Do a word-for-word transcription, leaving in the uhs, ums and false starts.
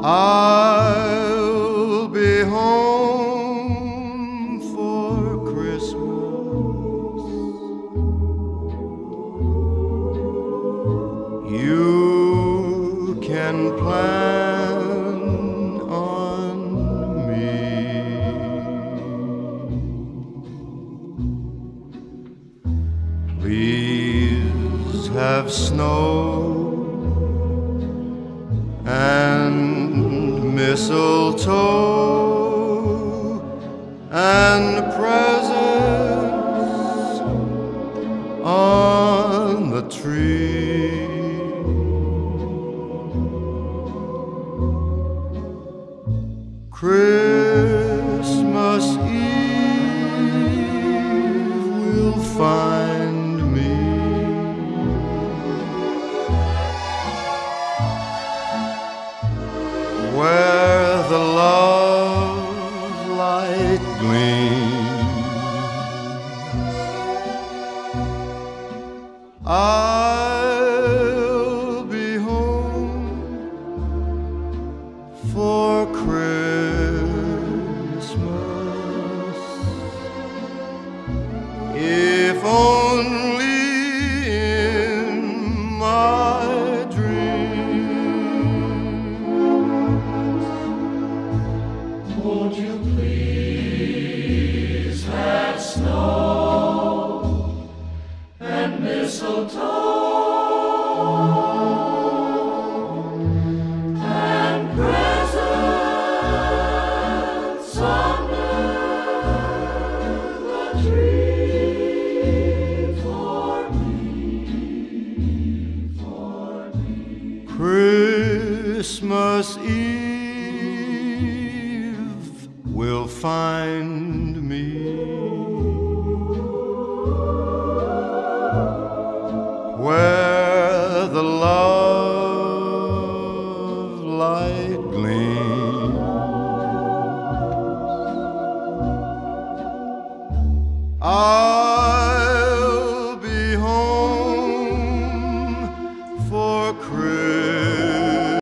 I'll be home for Christmas. You can plan on me. Please have snow and mistletoe and presents on the tree. Christmas Eve will find me where the love light gleams. I'll be home for Christmas, if only in my dreams. Won't you please have snow and mistletoe and presents under the tree for me, for me. Christmas Eve will find me where the love light gleams. I